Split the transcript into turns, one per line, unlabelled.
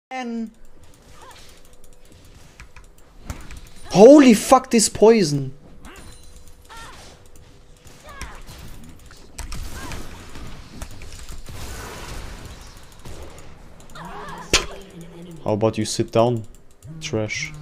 And holy fuck, this poison. How about you sit down, trash?